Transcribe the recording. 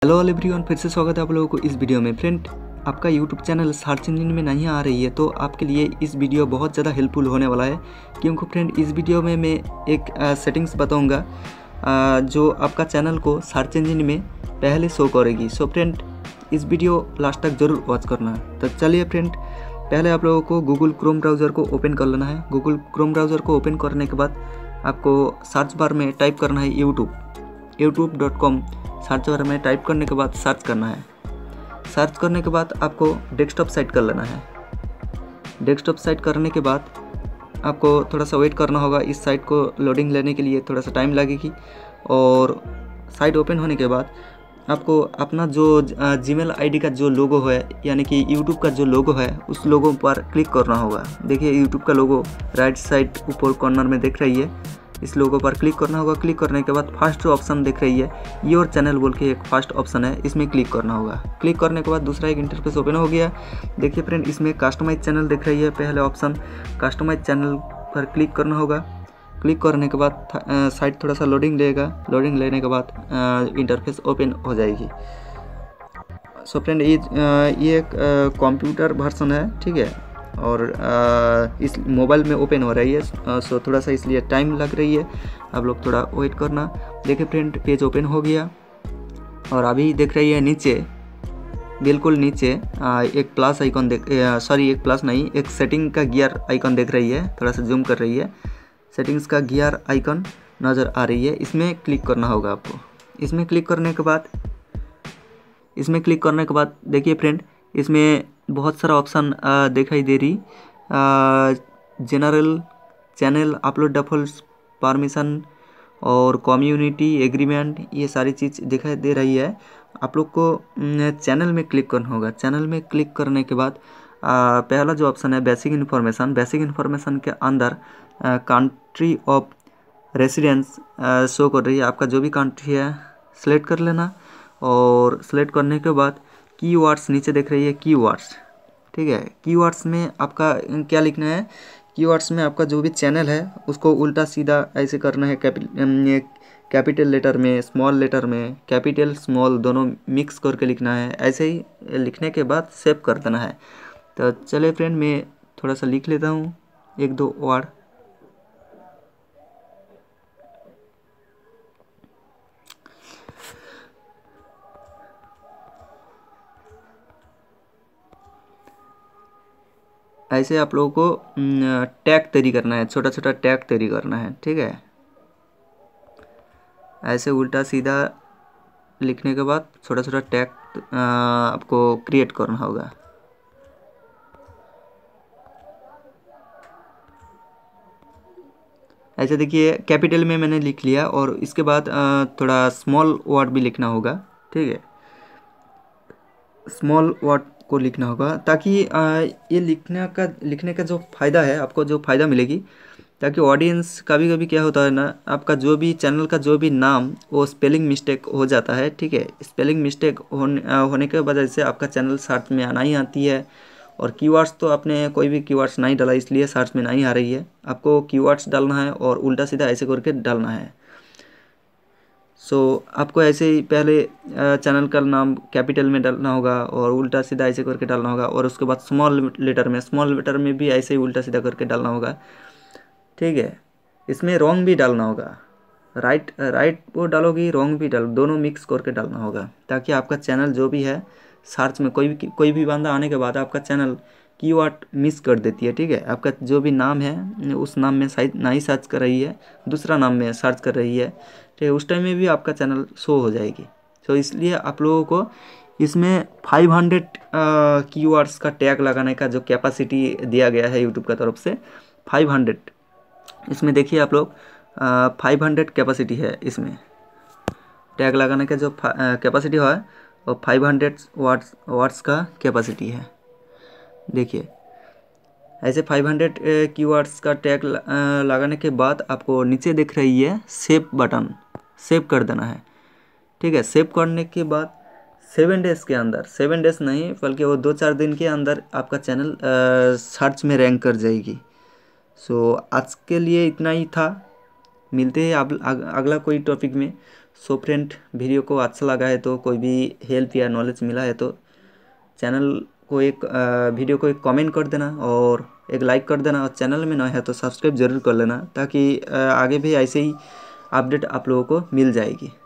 Hello everyone, फिर से स्वागत है आप लोगों को इस वीडियो में। फ्रेंड, आपका यूट्यूब चैनल सर्च इंजन में नहीं आ रही है तो आपके लिए इस वीडियो बहुत ज़्यादा हेल्पफुल होने वाला है, क्योंकि फ्रेंड इस वीडियो में मैं एक सेटिंग्स बताऊंगा जो आपका चैनल को सर्च इंजन में पहले शो करेगी। सो फ्रेंड, इस वीडियो लास्ट तक ज़रूर वॉच करना। तो चलिए फ्रेंड, पहले आप लोगों को गूगल क्रोम ब्राउज़र को ओपन कर लेना है। गूगल क्रोम ब्राउज़र को ओपन करने के बाद आपको सर्च बार में टाइप करना है youtube.com। सर्च बार में टाइप करने के बाद सर्च करना है। सर्च करने के बाद आपको डेस्कटॉप साइट कर लेना है। डेस्कटॉप साइट करने के बाद आपको थोड़ा सा वेट करना होगा। इस साइट को लोडिंग लेने के लिए थोड़ा सा टाइम लगेगी। और साइट ओपन होने के बाद आपको अपना जो जीमेल आईडी का जो लोगो है, यानी कि यूट्यूब का जो लोगो है, उस लोगो पर क्लिक करना होगा। देखिए यूट्यूब का लोगो राइट साइड ऊपर कॉर्नर में दिख रही है, इस लोगो पर क्लिक करना होगा। क्लिक करने के बाद फर्स्ट जो ऑप्शन दिख रही है योर चैनल बोल के एक फर्स्ट ऑप्शन है, इसमें क्लिक करना होगा। क्लिक करने के बाद दूसरा एक इंटरफेस ओपन हो गया। देखिए फ्रेंड, इसमें कस्टमाइज चैनल दिख रही है, पहले ऑप्शन कस्टमाइज चैनल पर क्लिक करना होगा। क्लिक करने के बाद साइट थोड़ा सा लोडिंग लेगा। लोडिंग लेने के बाद इंटरफेस ओपन हो जाएगी। सो फ्रेंड, ये एक कंप्यूटर वर्जन है, ठीक है, और इस मोबाइल में ओपन हो रही है। सो थोड़ा सा इसलिए टाइम लग रही है, आप लोग थोड़ा वेट करना। देखिए फ्रेंड, पेज ओपन हो गया और अभी देख रही है नीचे, बिल्कुल नीचे एक प्लस आइकॉन एक प्लस नहीं, एक सेटिंग का गियर आइकॉन देख रही है। थोड़ा सा जूम कर रही है, सेटिंग्स का गियर आइकॉन नज़र आ रही है, इसमें क्लिक करना होगा आपको। इसमें क्लिक करने के बाद देखिए फ्रेंड, इसमें बहुत सारा ऑप्शन दिखाई दे रही। General, channel, upload default, permission और कम्युनिटी एग्रीमेंट, ये सारी चीज़ दिखाई दे रही है। आप लोग को चैनल में क्लिक करना होगा। चैनल में क्लिक करने के बाद पहला जो ऑप्शन है बेसिक इन्फॉर्मेशन, बेसिक इन्फॉर्मेशन के अंदर कंट्री ऑफ रेसिडेंस शो कर रही है। आपका जो भी कंट्री है सेलेक्ट कर लेना। और सेलेक्ट करने के बाद कीवर्ड्स नीचे देख रही है, कीवर्ड्स, ठीक है। कीवर्ड्स में आपका क्या लिखना है, कीवर्ड्स में आपका जो भी चैनल है उसको उल्टा सीधा ऐसे करना है। कैपिटल लेटर में, स्मॉल लेटर में, कैपिटल स्मॉल दोनों मिक्स करके लिखना है। ऐसे ही लिखने के बाद सेव कर देना है। तो चलिए फ्रेंड, मैं थोड़ा सा लिख लेता हूँ एक दो वर्ड। ऐसे आप लोगों को टैग तैयारी करना है, छोटा छोटा टैग तैयारी करना है, ठीक है। ऐसे उल्टा सीधा लिखने के बाद छोटा छोटा टैग आपको क्रिएट करना होगा। ऐसे देखिए कैपिटल में मैंने लिख लिया, और इसके बाद थोड़ा स्मॉल वर्ड भी लिखना होगा, ठीक है। स्मॉल वर्ड को लिखना होगा ताकि ये लिखने का जो फ़ायदा है, आपको जो फ़ायदा मिलेगी, ताकि ऑडियंस, कभी कभी क्या होता है ना, आपका जो भी चैनल का जो भी नाम वो स्पेलिंग मिस्टेक हो जाता है, ठीक है। स्पेलिंग मिस्टेक होने के वजह से आपका चैनल सर्च में आना ही आती है। और कीवर्ड्स तो आपने कोई भी कीवर्ड्स नहीं डाला, इसलिए सर्च में नहीं आ रही है। आपको कीवर्ड्स डालना है और उल्टा सीधा ऐसे करके डालना है। सो आपको ऐसे ही पहले चैनल का नाम कैपिटल में डालना होगा और उल्टा सीधा ऐसे करके डालना होगा। और उसके बाद स्मॉल लेटर में भी ऐसे ही उल्टा सीधा करके डालना होगा, ठीक है। इसमें रॉन्ग भी डालना होगा, राइट वो डालोगी, रॉन्ग भी डालो, दोनों मिक्स करके डालना होगा, ताकि आपका चैनल जो भी है सर्च में कोई भी बंदा आने के बाद आपका चैनल कीवर्ड मिस कर देती है, ठीक है। आपका जो भी नाम है उस नाम में शायद नहीं सर्च कर रही है, दूसरा नाम में सर्च कर रही है, ठीक है। उस टाइम में भी आपका चैनल शो हो जाएगी। तो इसलिए आप लोगों को इसमें 500 कीवर्ड्स का टैग लगाने का जो कैपेसिटी दिया गया है यूट्यूब की तरफ से, 500। इसमें देखिए आप लोग 500 कैपेसिटी है। इसमें टैग लगाने का जो कैपेसिटी है वो 500 वर्ड्स का कैपेसिटी है। देखिए ऐसे 500 कीवर्ड्स का टैग लगाने के बाद आपको नीचे दिख रही है सेव बटन, सेव कर देना है, ठीक है। सेव करने के बाद 7 डेज़ के अंदर, 7 डेज़ नहीं बल्कि वो 2-4 दिन के अंदर आपका चैनल सर्च में रैंक कर जाएगी। सो आज के लिए इतना ही था, मिलते हैं अगला कोई टॉपिक में। सो फ्रेंड, वीडियो को अच्छा लगा है तो कोई भी हेल्प या नॉलेज मिला है तो चैनल को वीडियो को एक कमेंट कर देना और एक लाइक कर देना, और चैनल में नया है तो सब्सक्राइब ज़रूर कर लेना, ताकि आगे भी ऐसे ही अपडेट आप लोगों को मिल जाएगी।